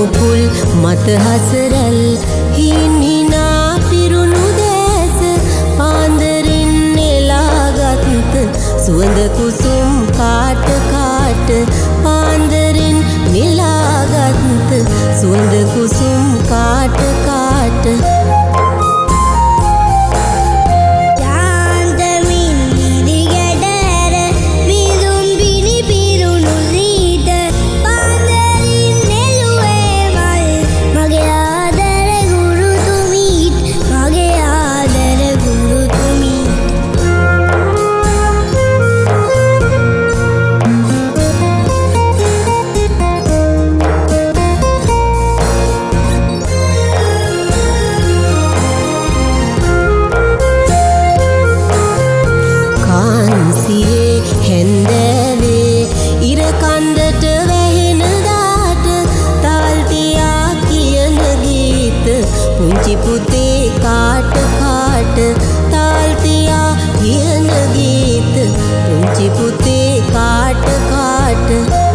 මුකුල් මත හසරල් හිනා පිරුණු දැස පාන්දරින් නෙලාගත් සුවඳ කුසුම් කාට කාට පාන්දරින් නෙලාගත් සුවඳ කුසුම් කාට කාට පුංචි පුතේ කාට කාට තාල් තියා කියන ගීත පුංචි පුතේ කාට කාට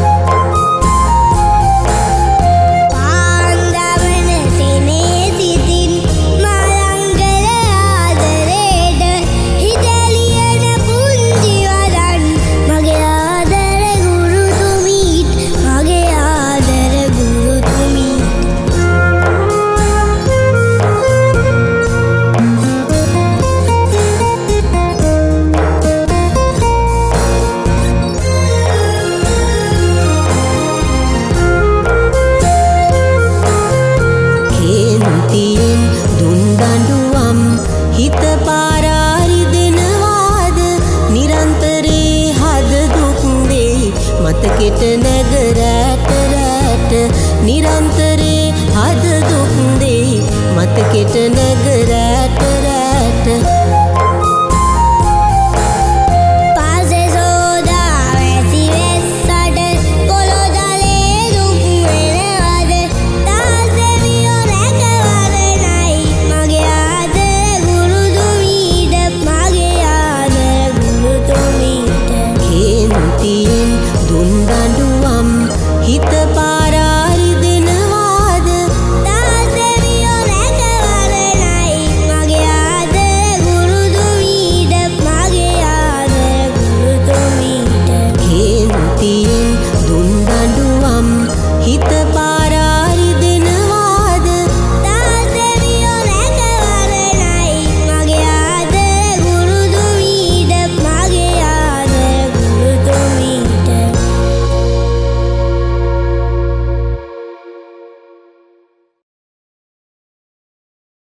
පාන්දවන සෙනේ සිටින් මලංගල ආදරේට හිතලියන පුංචි වදන් මගේ ආදර ගුරුතුමීත් මගේ ආදර ගුරුතුමීත් හිත පාරාරි දෙනවාද නිරන්තරේ හද දුක් වේ මතකෙට නැග රැට රැට නිරන්තරේ හද දුක් වේ මතකෙට නැග රැට රැට